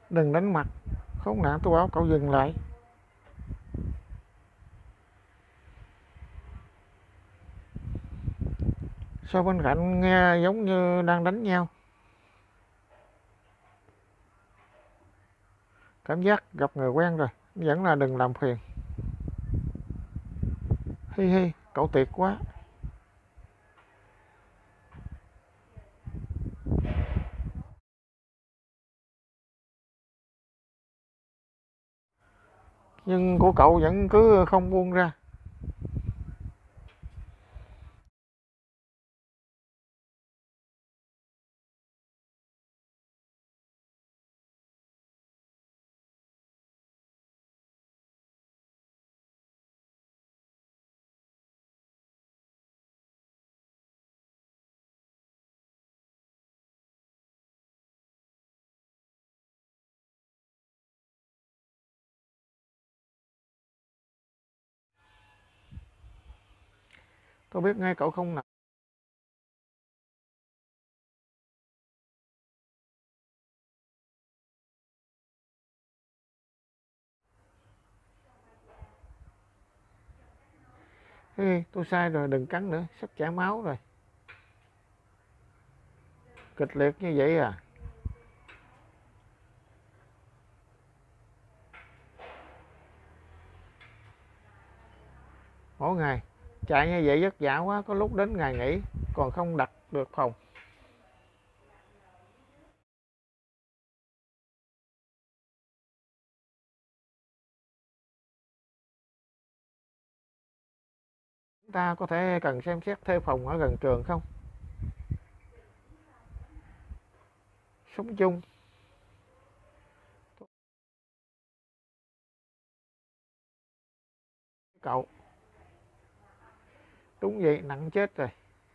Đừng đánh mặt. Khốn nạn, tôi bảo cậu dừng lại. Sao bên cạnh nghe giống như đang đánh nhau? Cảm giác gặp người quen rồi. Vẫn là đừng làm phiền. Hi hi, cậu tuyệt quá. Nhưng của cậu vẫn cứ không buông ra. Tôi biết ngay cậu không nặng. Hi, tôi sai rồi, đừng cắn nữa, sắp chảy máu rồi. Kịch liệt như vậy à? Mỗi ngày chạy như vậy vất vả quá, có lúc đến ngày nghỉ còn không đặt được phòng. Chúng ta có thể cần xem xét thuê phòng ở gần trường không? Sống chung. Cậu. Đúng vậy, nặng chết rồi.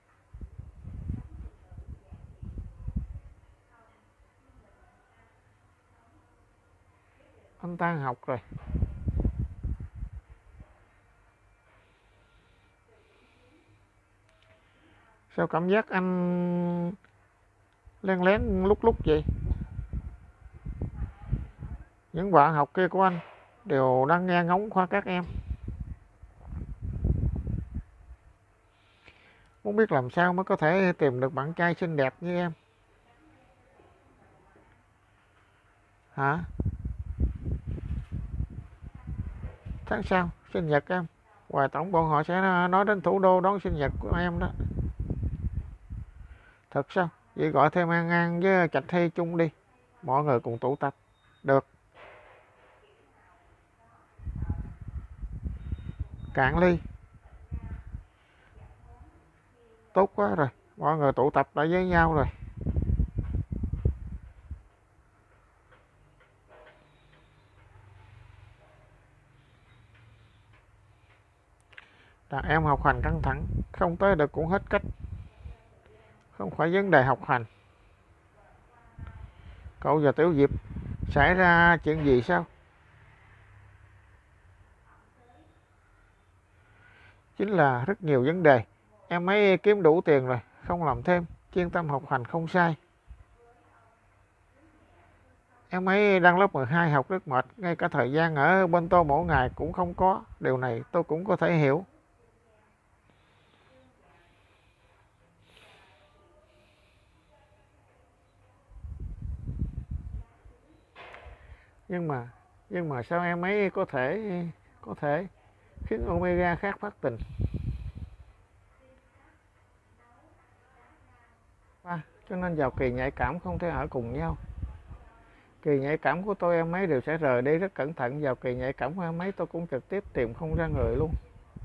Anh tan học rồi. Sao cảm giác anh len lén lúc lúc vậy? Những bạn học kia của anh đều đang nghe ngóng qua các em. Muốn biết làm sao mới có thể tìm được bạn trai xinh đẹp như em. Hả? Tháng sau, sinh nhật em. Hoài tổng bọn họ sẽ nói đến thủ đô đón sinh nhật của em đó. Thật sao? Vậy gọi thêm An An với Trạch Thi chung đi. Mọi người cùng tụ tập. Được. Cạn ly. Tốt quá rồi. Mọi người tụ tập lại với nhau rồi. Đàn em học hành căng thẳng. Không tới được cũng hết cách. Không phải vấn đề học hành. Cậu và Tiểu Diệp xảy ra chuyện gì sao? Chính là rất nhiều vấn đề. Em ấy kiếm đủ tiền rồi. Không làm thêm. Chuyên tâm học hành không sai. Em ấy đang lớp 12 học rất mệt. Ngay cả thời gian ở bên tôi mỗi ngày cũng không có. Điều này tôi cũng có thể hiểu. Nhưng mà sao em ấy có thể khiến Omega khác phát tình? Cho nên vào kỳ nhạy cảm không thể ở cùng nhau. Kỳ nhạy cảm của tôi em ấy đều sẽ rời đi rất cẩn thận. Vào kỳ nhạy cảm của em ấy tôi cũng trực tiếp tìm không ra người luôn.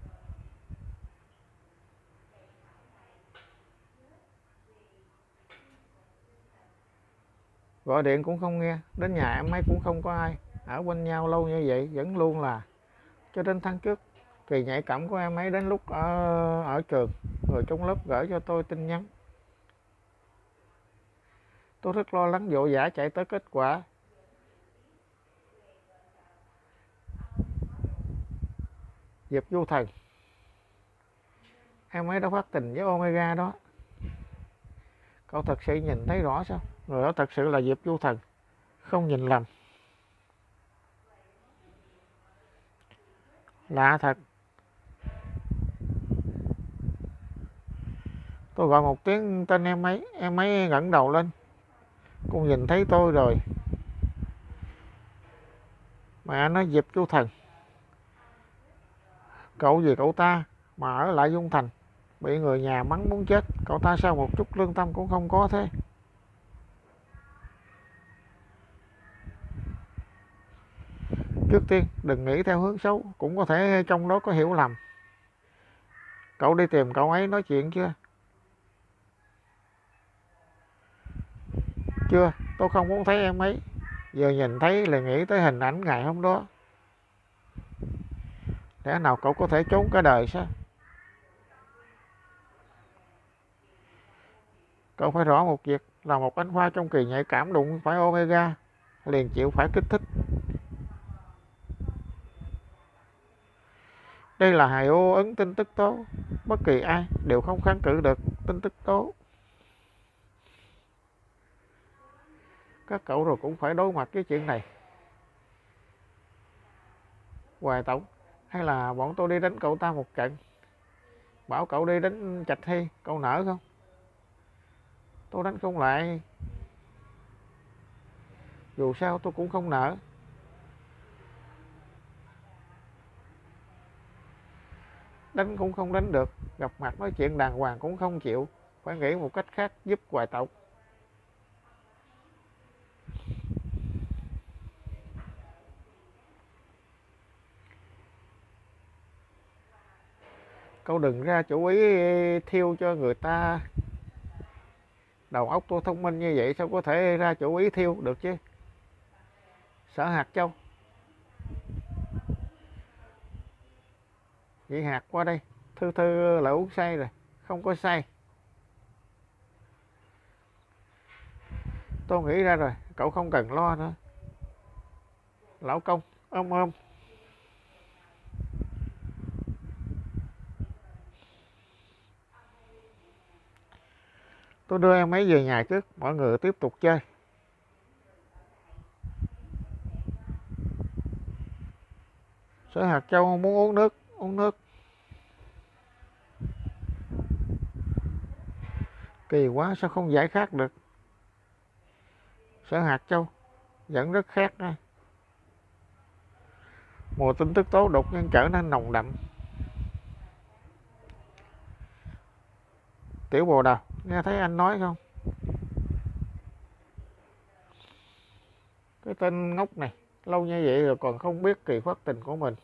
Gọi điện cũng không nghe. Đến nhà em ấy cũng không có ai. Ở bên nhau lâu như vậy vẫn luôn là. Cho đến tháng trước kỳ nhạy cảm của em ấy đến lúc ở trường, người trong lớp gửi cho tôi tin nhắn. Tôi rất lo lắng vội vã chạy tới kết quả. Diệp Du Thần. Em ấy đã phát tình với Omega đó. Cậu thật sự nhìn thấy rõ sao? Người đó thật sự là Diệp Du Thần. Không nhìn lầm. Lạ thật. Tôi gọi một tiếng tên em ấy ngẩng đầu lên, cô nhìn thấy tôi rồi. Mẹ nói Diệp Chu Thần, cậu gì cậu ta mà ở lại Dung Thành, bị người nhà mắng muốn chết, cậu ta sao một chút lương tâm cũng không có thế? Trước tiên đừng nghĩ theo hướng xấu, cũng có thể trong đó có hiểu lầm. Cậu đi tìm cậu ấy nói chuyện chưa? Chưa, tôi không muốn thấy em ấy. Vừa nhìn thấy là nghĩ tới hình ảnh ngày hôm đó. Lẽ nào cậu có thể trốn cả đời sao? Cậu phải rõ một việc là một anh Khoa trong kỳ nhạy cảm đụng phải Omega liền chịu phải kích thích. Đây là hài ô ứng tin tức tố, bất kỳ ai đều không kháng cự được tin tức tố. Các cậu rồi cũng phải đối mặt với chuyện này. Hoài Tổng, hay là bọn tôi đi đánh cậu ta một trận? Bảo cậu đi đánh Trạch Hy, cậu nỡ không? Tôi đánh không lại. Dù sao tôi cũng không nỡ. Đánh cũng không đánh được, gặp mặt nói chuyện đàng hoàng cũng không chịu. Phải nghĩ một cách khác giúp Hoài Tổng. Cậu đừng ra chủ ý thiêu cho người ta. Đầu óc tôi thông minh như vậy sao có thể ra chủ ý thiêu được chứ? Sở Hạt Châu, vậy Hạt qua đây. Thư Thư là uống say rồi. Không có say. Tôi nghĩ ra rồi, cậu không cần lo nữa. Lão công, ôm ôm. Tôi đưa em ấy về nhà trước, mọi người tiếp tục chơi. Sở Hạt Châu muốn uống nước, uống nước. Kỳ quá sao không giải khát được. Sở Hạt Châu vẫn rất khát nha. Mùa tin tức tố đột nhiên trở nên nồng đậm. Tiểu Bồ Đào, nghe thấy anh nói không? Cái tên ngốc này, lâu như vậy rồi còn không biết kỳ phát tình của mình.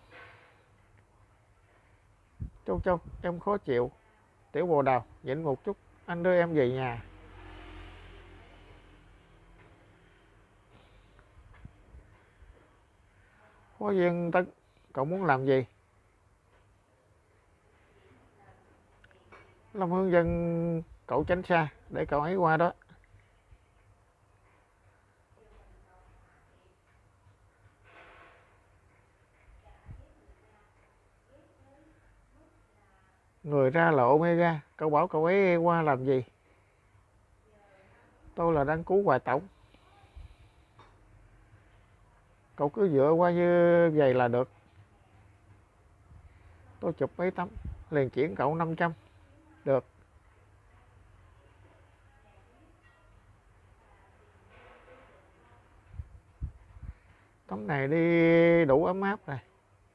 Châu Châu, em khó chịu. Tiểu Bồ Đào, nhịn một chút, anh đưa em về nhà. Phó viên Tân, cậu muốn làm gì? Lâm Hương Dân, cậu tránh xa, để cậu ấy qua đó. Người ra là Omega, cậu bảo cậu ấy qua làm gì? Tôi là đang cứu Hoài Tổng. Cậu cứ dựa qua như vậy là được. Tôi chụp mấy tấm, liền chuyển cậu 500. Được. Tấm này đi đủ ấm áp rồi.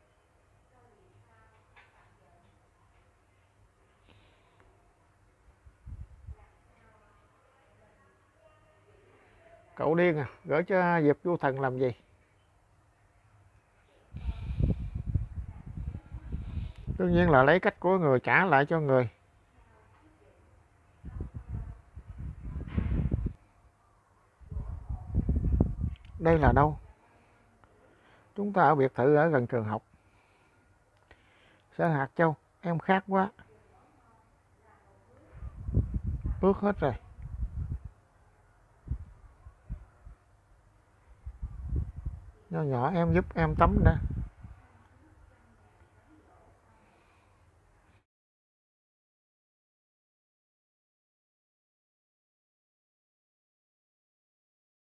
Cậu điên à, gửi cho Diệp Chu Thần làm gì? Đương nhiên là lấy cách của người trả lại cho người. Đây là đâu? Chúng ta ở biệt thự ở gần trường học. Sở Hạt Châu, em khát quá. Ướt hết rồi. Nhỏ nhỏ em giúp em tắm đã.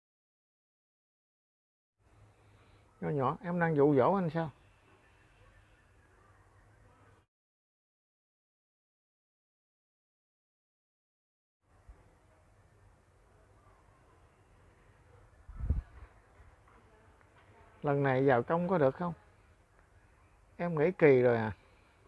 Nhỏ nhỏ em đang dụ dỗ anh sao? Lần này vào công có được không? Em nghĩ kỳ rồi à.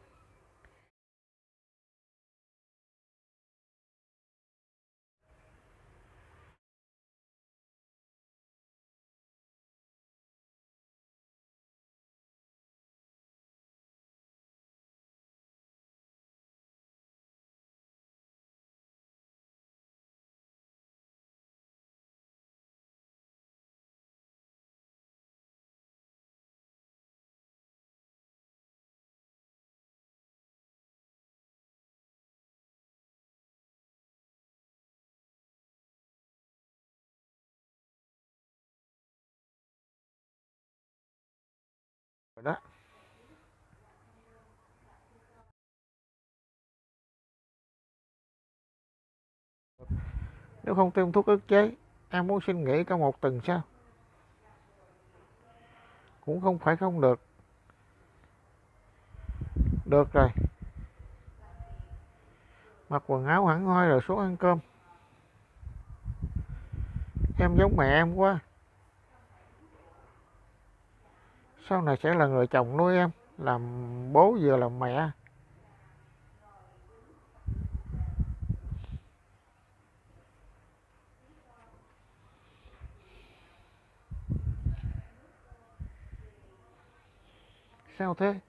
Rồi đó. Nếu không tiêm thuốc ức chế, em muốn xin nghỉ cả một tuần sao? Cũng không phải không được. Được rồi, mặc quần áo hẳn hoi rồi xuống ăn cơm. Em giống mẹ em quá. Sau này sẽ là người chồng nuôi em, làm bố vừa làm mẹ. Sao thế?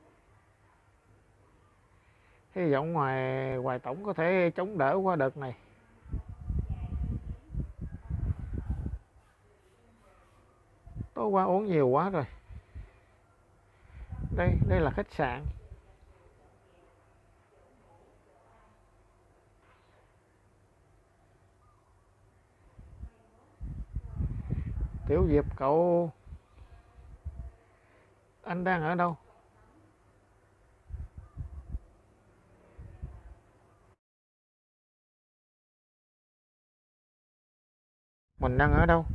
Hy vọng Hoài Tổng có thể chống đỡ qua đợt này. Tối qua uống nhiều quá rồi. Đây là khách sạn. Tiểu Diệp cậu, anh đang ở đâu? Mình đang ở đâu?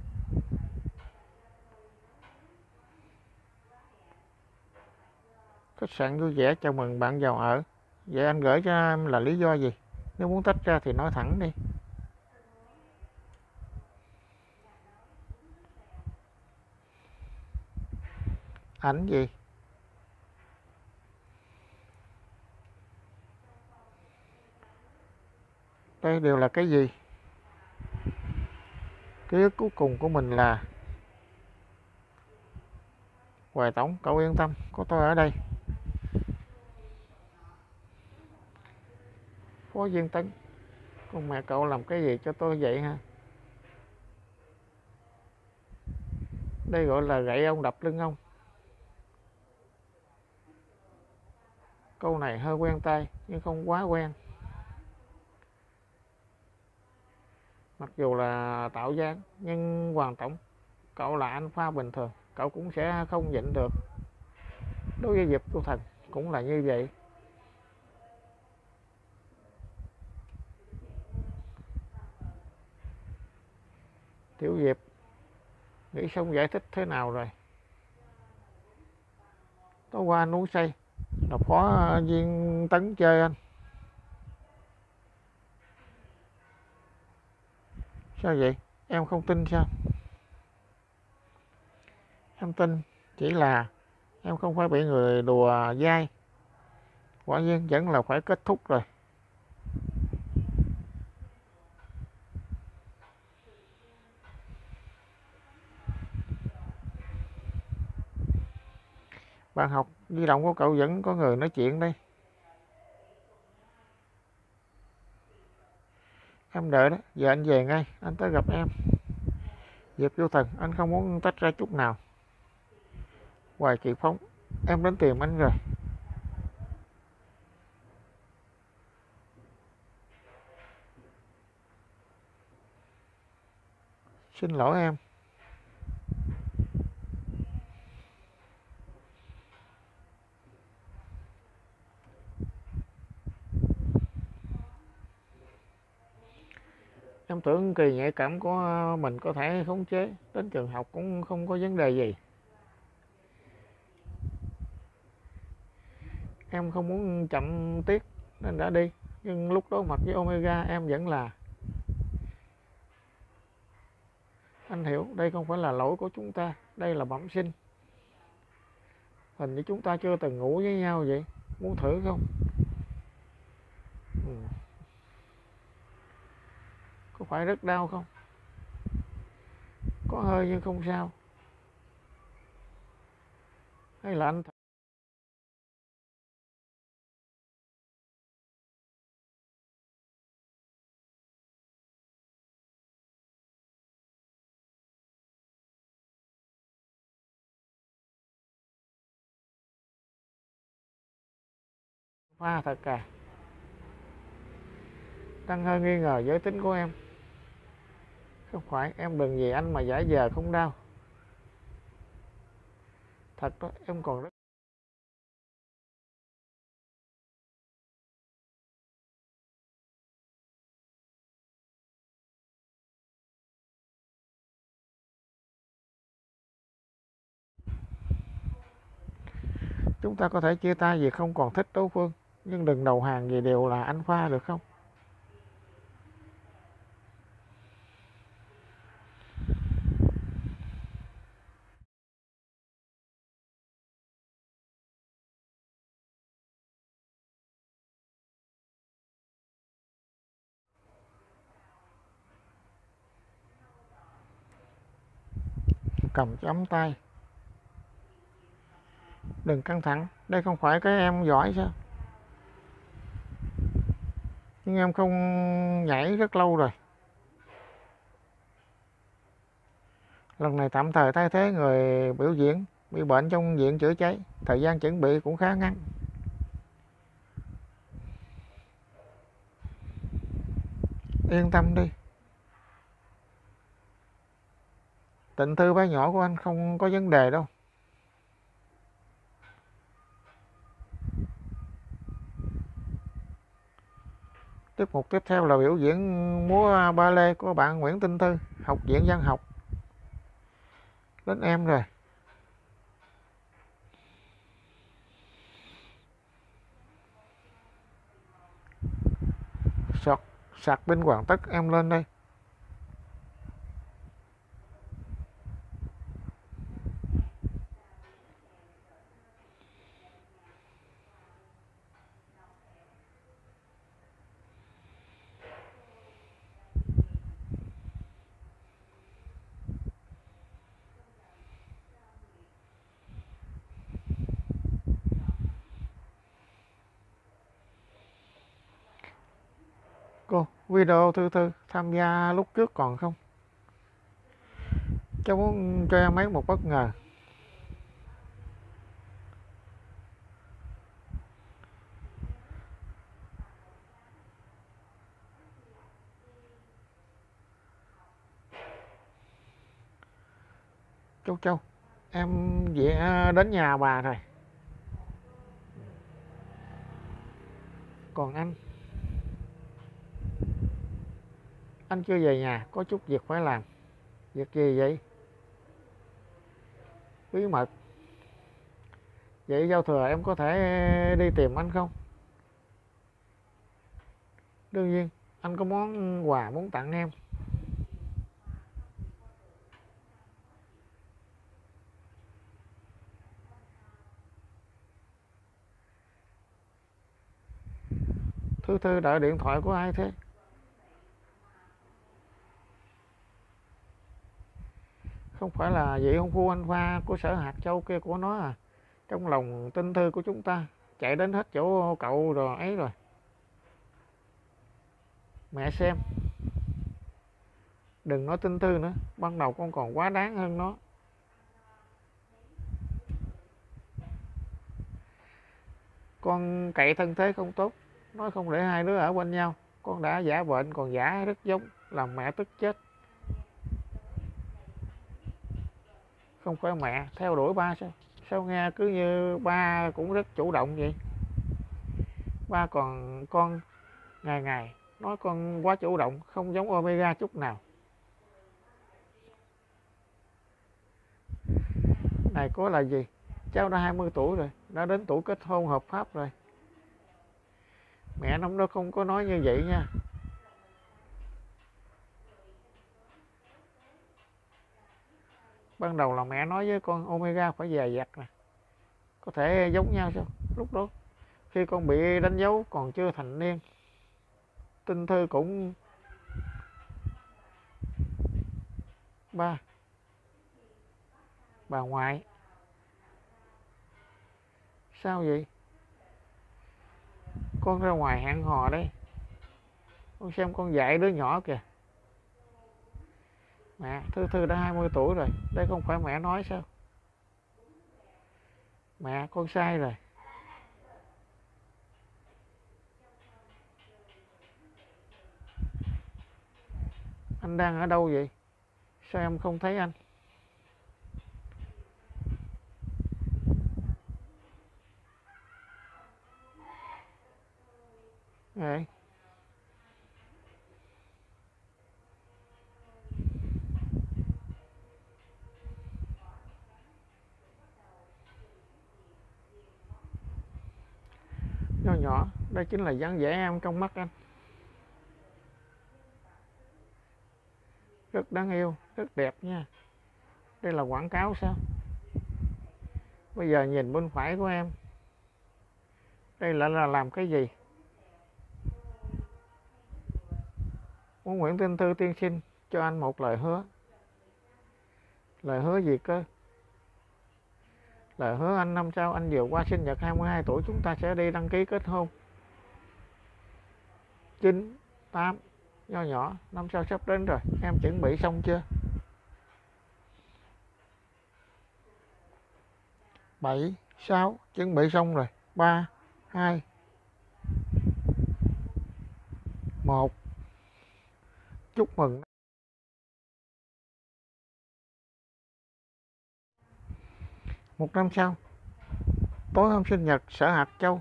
Khách sạn vui vẻ chào mừng bạn vào ở. Vậy anh gửi cho em là lý do gì? Nếu muốn tách ra thì nói thẳng đi. Ảnh gì? Đây đều là cái gì? Ký ức cuối cùng của mình là Hoài Tổng, cậu yên tâm, có tôi ở đây. Phó Viên Tấn, con mẹ cậu làm cái gì cho tôi vậy ha? Đây gọi là gậy ông đập lưng ông. Câu này hơi quen tai nhưng không quá quen. Mặc dù là tạo dáng nhưng Hoàng Tổng, cậu là anh pha bình thường, cậu cũng sẽ không nhịn được. Đối với Diệp Tu Thần cũng là như vậy. Tiểu Diệp, nghĩ xong giải thích thế nào rồi? Tối qua anh uống say, là Phó Viên Tấn chơi anh. Sao vậy? Em không tin sao? Em tin, chỉ là em không phải bị người đùa dai. Quả nhiên vẫn là phải kết thúc rồi. Bạn học di động của cậu vẫn có người nói chuyện đây. Em đợi đó, giờ anh về ngay, anh tới gặp em. Diệp Vô Thần, anh không muốn tách ra chút nào. Hoài Kỳ Phóng, em đến tìm anh rồi. Xin lỗi em. Em tưởng kỳ nhạy cảm của mình có thể khống chế, đến trường học cũng không có vấn đề gì. Em không muốn chậm tiết nên đã đi, nhưng lúc đối mặt với Omega em vẫn là. Anh hiểu, đây không phải là lỗi của chúng ta, đây là bẩm sinh. Hình như chúng ta chưa từng ngủ với nhau vậy. Muốn thử không? Ừ. Có phải rất đau không? Có hơi nhưng không sao. Hay là anh pha thật à? Đang hơi nghi ngờ giới tính của em. Không phải, em đừng vì anh mà giả vờ không đau. Thật đó, em còn rất chúng ta có thể chia tay vì không còn thích đối phương, nhưng đừng đầu hàng vì đều là anh pha được không? Cầm chấm tay, đừng căng thẳng, đây không phải cái em giỏi sao? Nhưng em không nhảy rất lâu rồi. Lần này tạm thời thay thế người biểu diễn bị bệnh trong viện chữa cháy, thời gian chuẩn bị cũng khá ngắn. Yên tâm đi, Tịnh Thư bé nhỏ của anh không có vấn đề đâu. Tiết mục tiếp theo là biểu diễn múa ballet của bạn Nguyễn Tinh Thư, học viện văn học. Đến em rồi. Sọt, sạc pin hoàn tất, em lên đây. Cô, video Thư Thư tham gia lúc trước còn không? Cháu muốn cho em ấy một bất ngờ. Châu Châu, em về đến nhà bà rồi. Còn anh chưa về nhà, có chút việc phải làm. Việc gì vậy? Bí mật. Vậy giao thừa em có thể đi tìm anh không? Đương nhiên, anh có món quà muốn tặng em. Thư Thư đợi điện thoại của ai thế? Không phải là vị hôn phu anh Hoa của Sở Hạt Châu kia của nó à? Trong lòng Tinh Thư của chúng ta chạy đến hết chỗ cậu rồi ấy rồi. Mẹ xem, đừng nói Tinh Thư nữa, ban đầu con còn quá đáng hơn nó. Con cậy thân thế không tốt, nói không để hai đứa ở bên nhau. Con đã giả bệnh còn giả rất giống, làm mẹ tức chết. Không phải mẹ theo đuổi ba sao? Sao nghe cứ như ba cũng rất chủ động vậy? Ba còn con ngày ngày nói con quá chủ động, không giống Omega chút nào. Này có là gì? Cháu đã 20 tuổi rồi, đã đến tuổi kết hôn hợp pháp rồi. Mẹ nó không có nói như vậy nha. Ban đầu là mẹ nói với con Omega phải dè dặt nè. có thể giống nhau sao? Lúc đó khi con bị đánh dấu còn chưa thành niên, Tinh Thư cũng ba bà ngoại. Sao vậy? Con ra ngoài hẹn hò đây, con xem con dạy đứa nhỏ kìa. Mẹ, Thư đã 20 tuổi rồi, đây không phải mẹ nói sao? Mẹ, con sai rồi. Anh đang ở đâu vậy? Sao em không thấy anh? Vậy nho nhỏ, đây chính là dáng vẻ em trong mắt anh. Rất đáng yêu, rất đẹp nha. Đây là quảng cáo sao? Bây giờ nhìn bên phải của em, đây lại là làm cái gì? Muốn Nguyễn Tinh Thư tiên sinh cho anh một lời hứa. Lời hứa gì cơ? Lời hứa anh năm sau anh vừa qua sinh nhật 22 tuổi chúng ta sẽ đi đăng ký kết hôn. 9, 8, nho nhỏ, năm sau sắp đến rồi, em chuẩn bị xong chưa? 7, 6, chuẩn bị xong rồi. 3, 2, 1. Chúc mừng. Một năm sau, tối hôm sinh nhật sở Hạt Châu.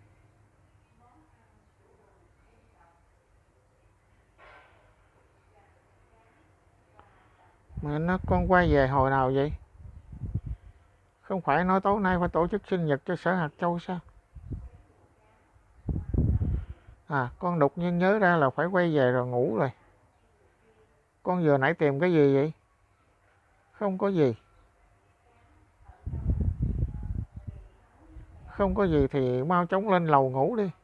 Mà nó con quay về hồi nào vậy? Không phải nói tối nay phải tổ chức sinh nhật cho sở Hạt Châu sao? À, con đột nhiên nhớ ra là phải quay về rồi ngủ rồi. Con vừa nãy tìm cái gì vậy? Không có gì. Không có gì thì mau chóng lên lầu ngủ đi.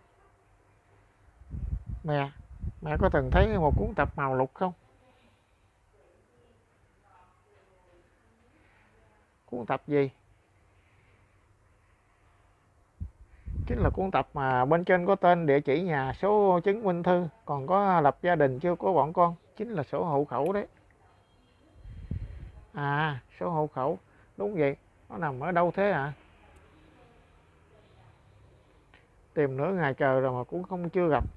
Mẹ có từng thấy một cuốn tập màu lục không? Cuốn tập gì? Chính là cuốn tập mà bên trên có tên, địa chỉ nhà, số chứng minh thư, còn có lập gia đình chưa có bọn con, chính là sổ hộ khẩu đấy. À, sổ hộ khẩu, đúng vậy, nó nằm ở đâu thế ạ? Tìm nửa ngày trời rồi mà cũng không chưa gặp.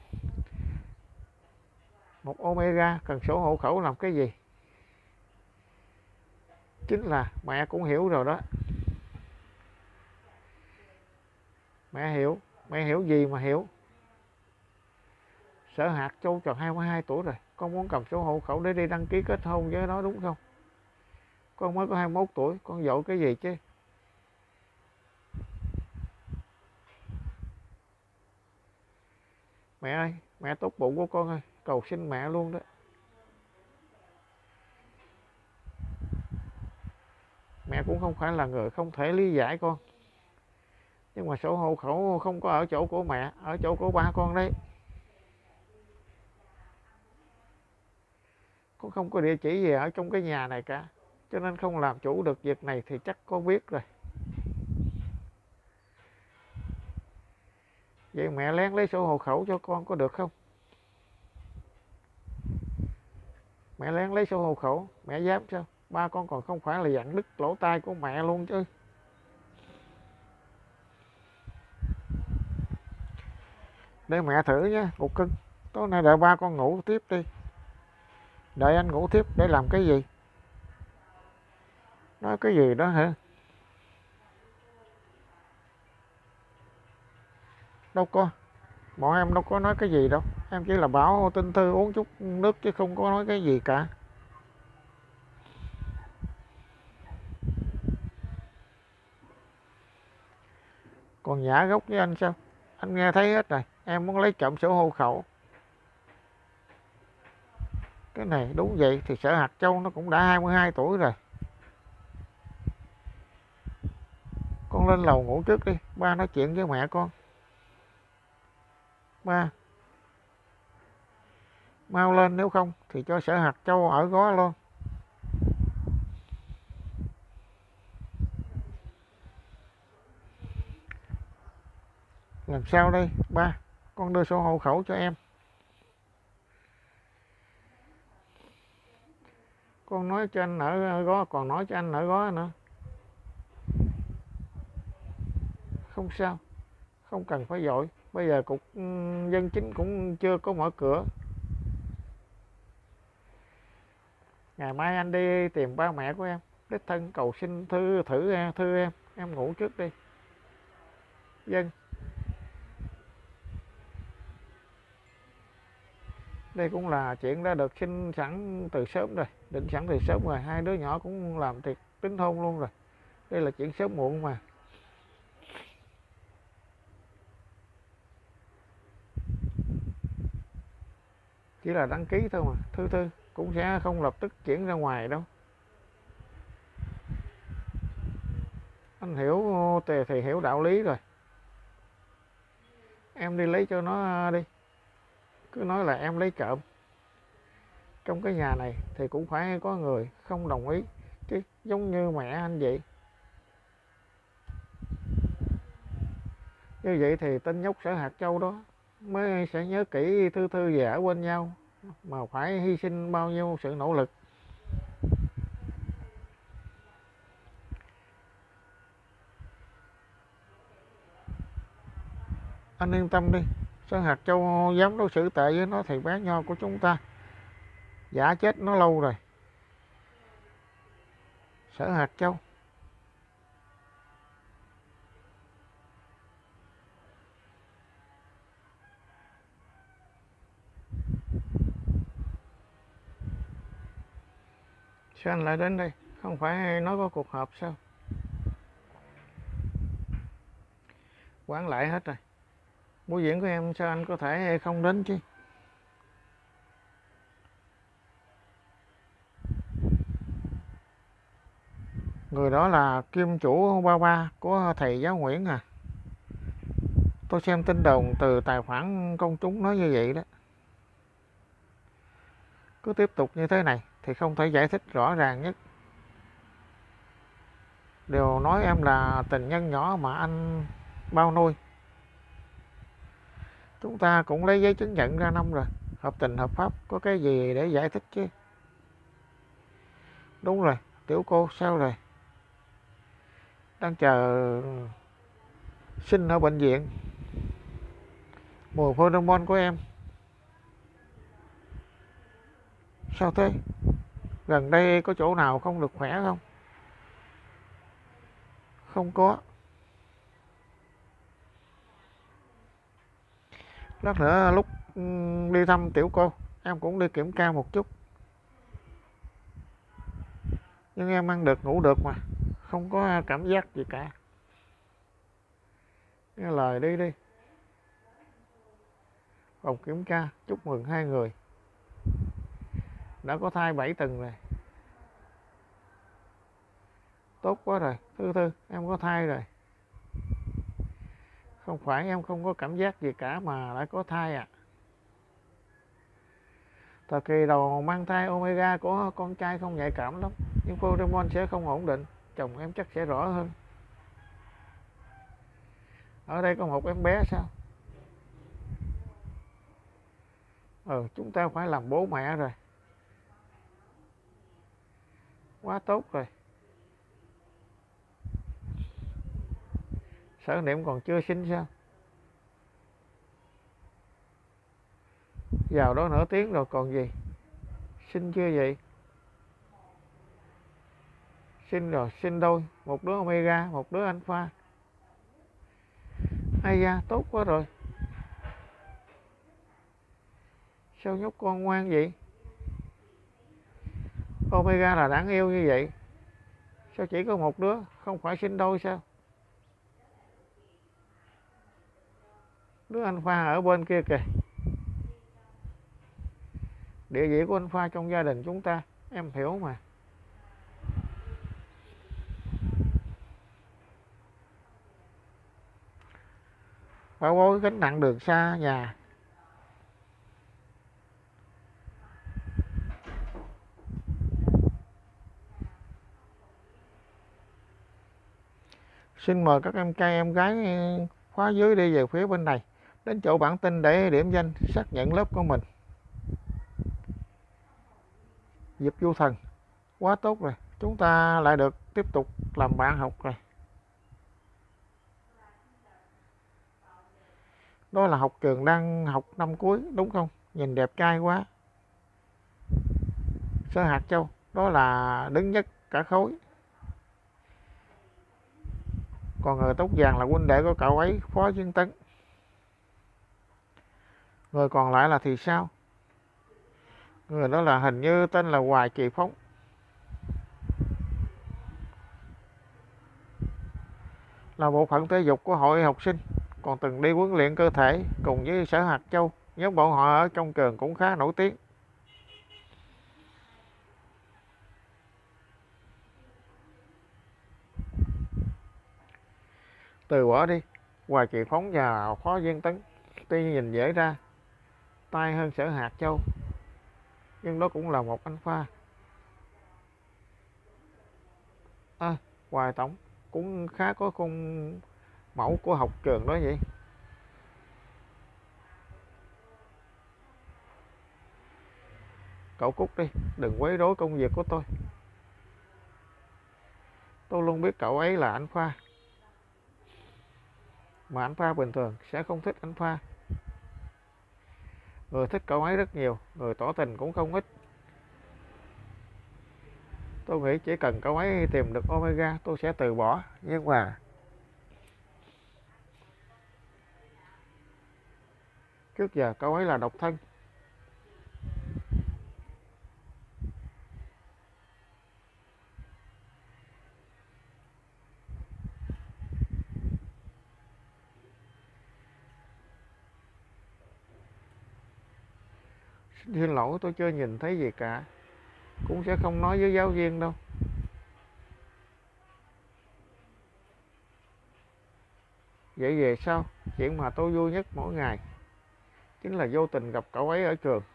Một Omega cần sổ hộ khẩu làm cái gì? Chính là mẹ cũng hiểu rồi đó. Mẹ hiểu gì mà hiểu? Sở Hạt Châu tròn 22 tuổi rồi, con muốn cầm sổ hộ khẩu để đi đăng ký kết hôn với nó đúng không? Con mới có 21 tuổi, con vội cái gì chứ? Mẹ ơi, mẹ tốt bụng của con ơi, cầu xin mẹ luôn đó. Mẹ cũng không phải là người không thể lý giải con. Nhưng mà sổ hộ khẩu không có ở chỗ của mẹ, ở chỗ của ba con đấy. Con không có địa chỉ gì ở trong cái nhà này cả, cho nên không làm chủ được việc này thì chắc con biết rồi. Vậy mẹ lén lấy sổ hộ khẩu cho con có được không? Mẹ lén lấy sổ hộ khẩu, mẹ dám sao? Ba con còn không phải là dặn đứt lỗ tai của mẹ luôn chứ. Để mẹ thử nhé, cục cưng. Tối nay đợi ba con ngủ tiếp đi. Đợi anh ngủ tiếp để làm cái gì? Nói cái gì đó hả? Đâu có. Bọn em đâu có nói cái gì đâu. Em chỉ là bảo Tinh Thư uống chút nước chứ không có nói cái gì cả. Còn nhả gốc với anh sao? Anh nghe thấy hết rồi. Em muốn lấy trộm sổ hộ khẩu. Cái này đúng vậy thì sở Hạt Châu nó cũng đã 22 tuổi rồi. Con lên lầu ngủ trước đi, ba nói chuyện với mẹ con. Ba mau lên, nếu không thì cho Sở Hạt Châu ở gói luôn. Làm sao đây ba? Con đưa sổ hộ khẩu cho em. Con nói cho anh ở gói, còn nói cho anh ở gói nữa. Không sao, không cần phải vội. Bây giờ cục dân chính cũng chưa có mở cửa. Ngày mai anh đi tìm ba mẹ của em, đích thân cầu xin thư em ngủ trước đi. Dân, đây cũng là chuyện đã được xin sẵn từ sớm rồi, định sẵn từ sớm rồi. Hai đứa nhỏ cũng làm tiệc tính hôn luôn rồi. Đây là chuyện sớm muộn mà. Chỉ là đăng ký thôi mà. Thư cũng sẽ không lập tức chuyển ra ngoài đâu. Anh hiểu thì hiểu đạo lý rồi. Em đi lấy cho nó đi. Cứ nói là em lấy trộm. Trong cái nhà này thì cũng phải có người không đồng ý chứ, giống như mẹ anh vậy. Như vậy thì tên nhóc Sở Hạt Châu đó mới sẽ nhớ kỹ Thư về ở bên nhau, mà phải hy sinh bao nhiêu sự nỗ lực. Anh yên tâm đi, Sở Hạt Châu dám đối xử tệ với nó thì bé Nho của chúng ta giả chết nó lâu rồi. Sở Hạt Châu. Sao anh lại đến đây? Không phải nói có cuộc họp sao? Quản lại hết rồi. Buổi diễn của em sao anh có thể không đến chứ? Người đó là kim chủ ba của thầy giáo Nguyễn à. Tôi xem tin đồn từ tài khoản công chúng nói như vậy đó. Cứ tiếp tục như thế này thì không thể giải thích rõ ràng nhất. Đều nói em là tình nhân nhỏ mà anh bao nuôi. Chúng ta cũng lấy giấy chứng nhận ra năm rồi, hợp tình hợp pháp, có cái gì để giải thích chứ. Đúng rồi, tiểu cô sao rồi? Đang chờ sinh ở bệnh viện. Mùi pheromone của em sao thế? Gần đây có chỗ nào không được khỏe không? Không có. Lát nữa lúc đi thăm tiểu cô, em cũng đi kiểm tra một chút. Nhưng em ăn được ngủ được mà, không có cảm giác gì cả. Nghe lời đi đi. Phòng kiểm tra, chúc mừng hai người đã có thai 7 tuần rồi. Tốt quá rồi. Thư em có thai rồi. Không phải em không có cảm giác gì cả mà lại có thai à? Thời kỳ đầu mang thai omega của con trai không nhạy cảm lắm, nhưng pheromone sẽ không ổn định. Chồng em chắc sẽ rõ hơn. Ở đây có một em bé sao? Chúng ta phải làm bố mẹ rồi. Quá tốt rồi. Sở Niệm còn chưa sinh sao? Vào đó nửa tiếng rồi còn gì. Sinh chưa vậy? Sinh rồi, sinh đôi. Một đứa omega, một đứa alpha. Hay da, tốt quá rồi. Sao nhóc con ngoan vậy? Omega là đáng yêu như vậy, sao chỉ có một đứa, không phải sinh đôi sao? Đứa alpha ở bên kia kìa. Địa vị của alpha trong gia đình chúng ta em hiểu mà. bảo bối gánh nặng đường xa nhà. Xin mời các em trai em gái khóa dưới đi về phía bên này, đến chỗ bản tin để điểm danh xác nhận lớp của mình. Diệp Du Thần, quá tốt rồi, chúng ta lại được tiếp tục làm bạn học rồi. Đó là học trường đang học năm cuối đúng không? Nhìn đẹp trai quá. Sở Hạt Châu, đó là đứng nhất cả khối. Còn người tóc vàng là huynh đệ của cậu ấy, Phó Dương Tấn. Người còn lại là thì sao? Người đó là hình như tên là Hoài Kỳ Phóng. Là bộ phận thể dục của hội học sinh, còn từng đi huấn luyện cơ thể cùng với Sở Hạt Châu. Nhóm bọn họ ở trong trường cũng khá nổi tiếng. Từ bỏ đi, Hoài Kỳ Phóng và Phó Dương Tấn tuy nhìn dễ ra tay hơn Sở Hạt Châu, nhưng đó cũng là một anh pha. Hoài Tổng cũng khá có khuôn mẫu của học trường đó vậy. Cậu cút đi, đừng quấy rối công việc của tôi. Tôi luôn biết cậu ấy là anh pha, mà anh pha bình thường sẽ không thích anh pha. Người thích cậu ấy rất nhiều, người tỏ tình cũng không ít. Tôi nghĩ chỉ cần cậu ấy tìm được Omega tôi sẽ từ bỏ, nhưng mà trước giờ cậu ấy là độc thân. Xin lỗi, tôi chưa nhìn thấy gì cả, cũng sẽ không nói với giáo viên đâu. Vậy về sau, chuyện mà tôi vui nhất mỗi ngày chính là vô tình gặp cậu ấy ở trường.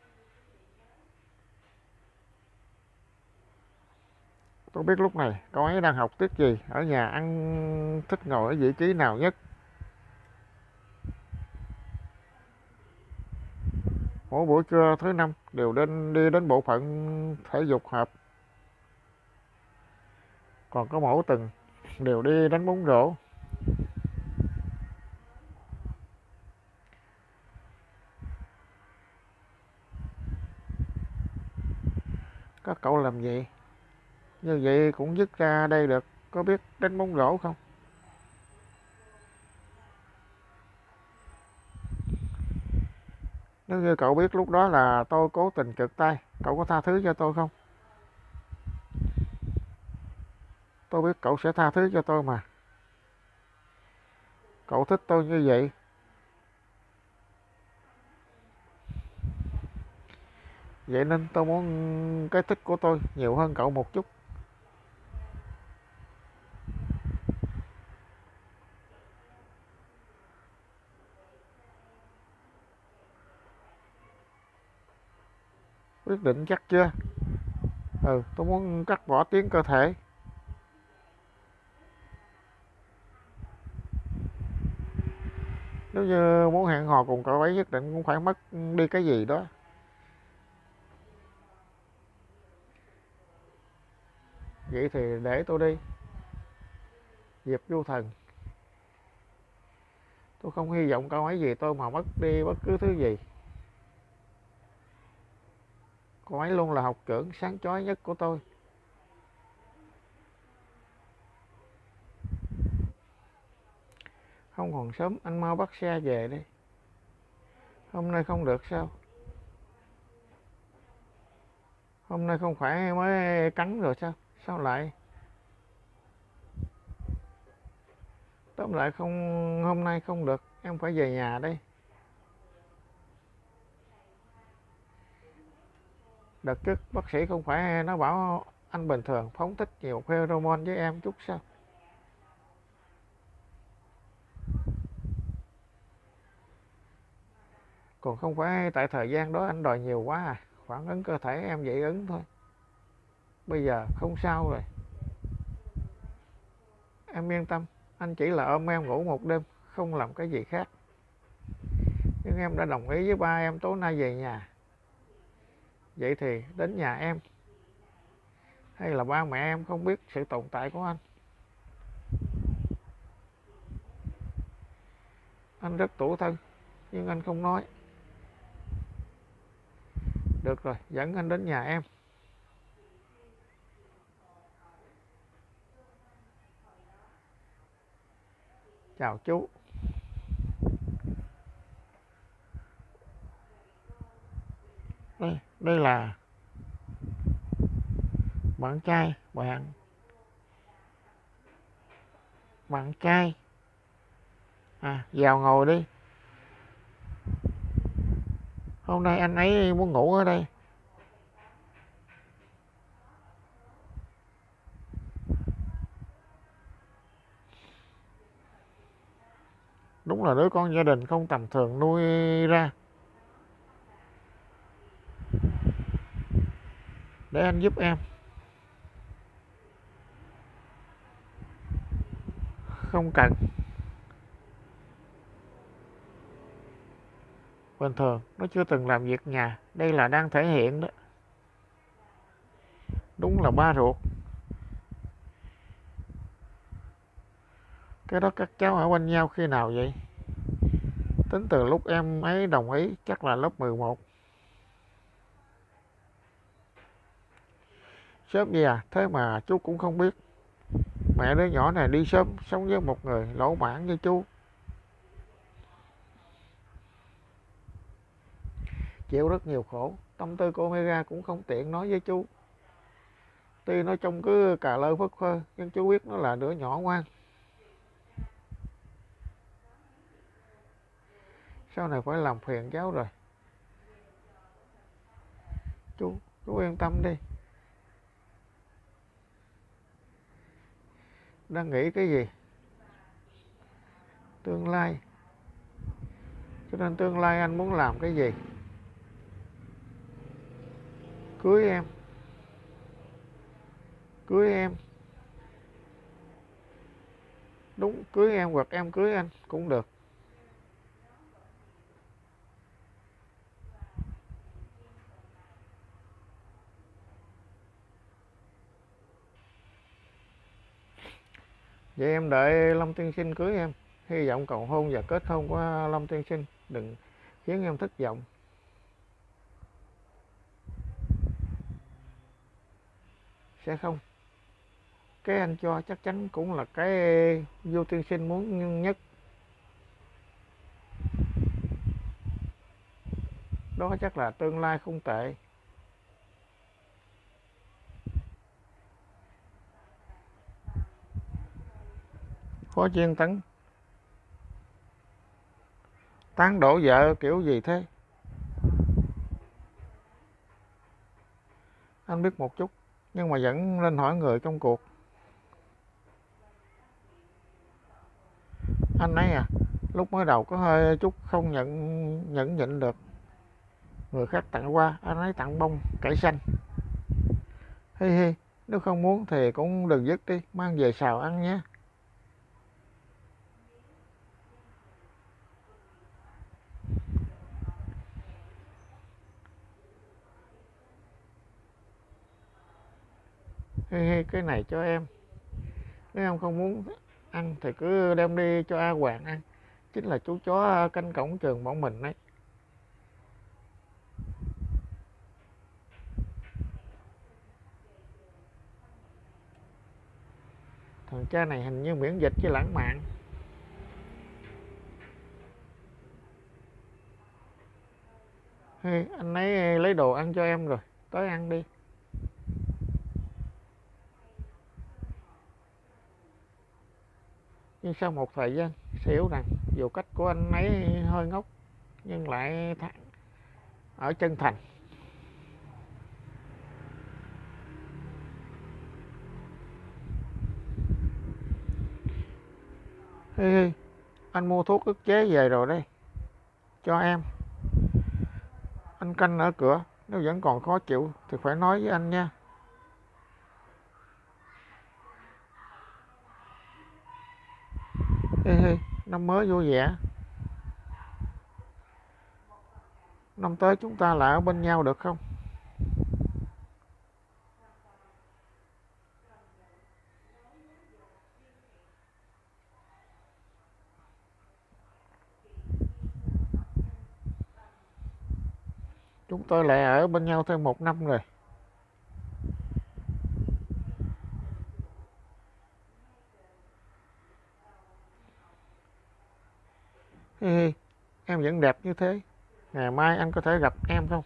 Tôi biết lúc này cậu ấy đang học tiết gì, ở nhà ăn thích ngồi ở vị trí nào nhất. Mỗi buổi trưa thứ năm đều đi đến bộ phận thể dục hợp, còn có mỗi tuần đều đi đánh bóng rổ. Các cậu làm gì? Như vậy cũng dứt ra đây được, có biết đánh bóng rổ không? Nếu như cậu biết lúc đó là tôi cố tình trượt tay, cậu có tha thứ cho tôi không? Tôi biết cậu sẽ tha thứ cho tôi mà. Cậu thích tôi như vậy, vậy nên tôi muốn cái thích của tôi nhiều hơn cậu một chút. Quyết định chắc chưa? Tôi muốn cắt bỏ tiếng cơ thể. Nếu như muốn hẹn hò cùng cậu ấy nhất định cũng phải mất đi cái gì đó. Vậy thì để tôi đi, Diệp Du Thần. Tôi không hy vọng cậu ấy vì tôi mà mất đi bất cứ thứ gì. Cậu ấy luôn là học trưởng sáng chói nhất của tôi. Không còn sớm, anh mau bắt xe về đi. Hôm nay không được sao? Hôm nay không phải mới cắn rồi sao? Sao lại? Tóm lại không, hôm nay không được, em phải về nhà đây. Đợt trước bác sĩ không phải nó bảo anh bình thường phóng thích nhiều pheromone với em chút sao? Còn không phải tại thời gian đó anh đòi nhiều quá à. Phản ứng cơ thể em dị ứng thôi. Bây giờ không sao rồi. Em yên tâm, anh chỉ là ôm em ngủ một đêm, không làm cái gì khác. Nhưng em đã đồng ý với ba em tối nay về nhà. Vậy thì đến nhà em, hay là ba mẹ em không biết sự tồn tại của anh? Anh rất tủi thân, nhưng anh không nói. Được rồi, dẫn anh đến nhà em. Chào chú. Đây là bạn trai, bạn trai. Vào ngồi đi. Hôm nay anh ấy muốn ngủ ở đây. Đúng là đứa con gia đình không tầm thường nuôi ra. Để anh giúp em. Không cần. Bình thường nó chưa từng làm việc nhà. Đây là đang thể hiện đó. Đúng là ba ruột. Cái đó các cháu ở quanh nhau khi nào vậy? Tính từ lúc em ấy đồng ý chắc là lớp 11. Sớm vậy à? Thế mà chú cũng không biết. Mẹ đứa nhỏ này đi sớm sống với một người lỗ mãn như chú. Chịu rất nhiều khổ. Tâm tư của Omega cũng không tiện nói với chú. Tuy nó trông cứ cà lơ phất phơ, nhưng chú biết nó là đứa nhỏ ngoan. Sau này phải làm phiền cháu rồi. Chú yên tâm đi. Đang nghĩ cái gì? Tương lai. Cho nên tương lai anh muốn làm cái gì? Cưới em. Cưới em. Đúng, cưới em hoặc em cưới anh cũng được. Vậy em đợi Lâm Tiên Sinh cưới em. Hy vọng cầu hôn và kết hôn của Lâm Tiên Sinh đừng khiến em thất vọng. Sẽ không. Cái anh cho chắc chắn cũng là cái vô Tiên Sinh muốn nhất. Đó chắc là tương lai không tệ. Phó Chiên tán đổ vợ kiểu gì thế? Anh biết một chút, nhưng mà vẫn nên hỏi người trong cuộc. Anh ấy à, lúc mới đầu có hơi chút không nhẫn nhịn được. Người khác tặng qua, anh ấy tặng bông cải xanh. Hi hi, nếu không muốn thì cũng đừng dứt đi, mang về xào ăn nhé. Hi hi, cái này cho em. Nếu em không muốn ăn thì cứ đem đi cho A Hoàng ăn. Chính là chú chó canh cổng trường bọn mình đấy. Thằng cha này hình như miễn dịch với lãng mạn. Hey, anh ấy lấy đồ ăn cho em rồi, tới ăn đi. Nhưng sau một thời gian sẽ hiểu rằng dù cách của anh ấy hơi ngốc nhưng lại ở chân thành. Hey, anh mua thuốc ức chế về rồi đây, cho em. Anh canh ở cửa, nếu vẫn còn khó chịu thì phải nói với anh nha. Hi hi, năm mới vui vẻ. Năm tới chúng ta lại ở bên nhau được không? Chúng tôi lại ở bên nhau thêm 1 năm rồi. Hi hi, em vẫn đẹp như thế. Ngày mai anh có thể gặp em không?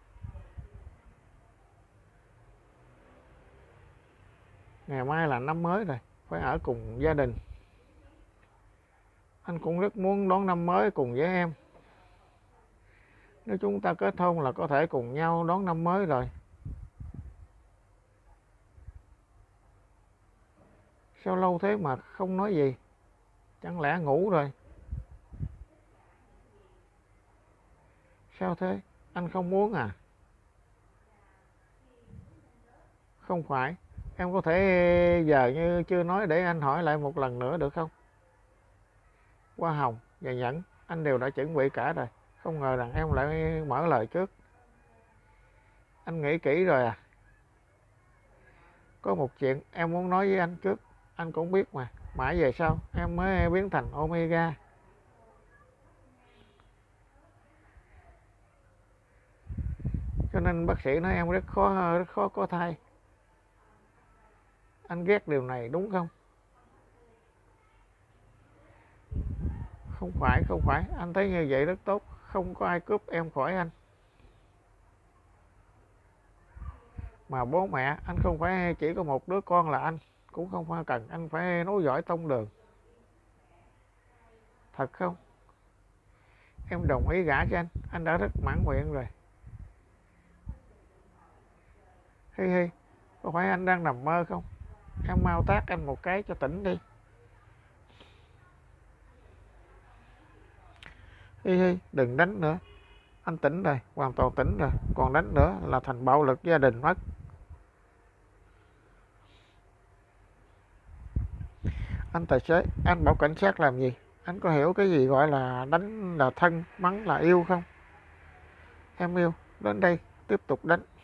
Ngày mai là năm mới rồi, phải ở cùng gia đình. Anh cũng rất muốn đón năm mới cùng với em. Nếu chúng ta kết hôn là có thể cùng nhau đón năm mới rồi. Sao lâu thế mà không nói gì? Chẳng lẽ ngủ rồi? Sao thế? Anh không muốn à? Không phải. Em có thể giờ như chưa nói để anh hỏi lại một lần nữa được không? Hoa hồng và nhẫn anh đều đã chuẩn bị cả rồi. Không ngờ rằng em lại mở lời trước. Anh nghĩ kỹ rồi à? Có một chuyện em muốn nói với anh trước. Anh cũng biết mà. Mãi về sau em mới biến thành Omega. Cho nên bác sĩ nói em rất khó có thai. Anh ghét điều này đúng không? Không phải. Anh thấy như vậy rất tốt. Không có ai cướp em khỏi anh. Mà bố mẹ anh không phải chỉ có một đứa con là anh. Cũng không phải cần anh phải nối dõi tông đường. Thật không? Em đồng ý gả cho anh. Anh đã rất mãn nguyện rồi. Hi hi, có phải anh đang nằm mơ không? Em mau tát anh một cái cho tỉnh đi. Hi hi, đừng đánh nữa. Anh tỉnh rồi, hoàn toàn tỉnh rồi. Còn đánh nữa là thành bạo lực gia đình mất. Anh tài xế, anh bảo cảnh sát làm gì? Anh có hiểu cái gì gọi là đánh là thân, mắng là yêu không? Em yêu, đến đây, tiếp tục đánh.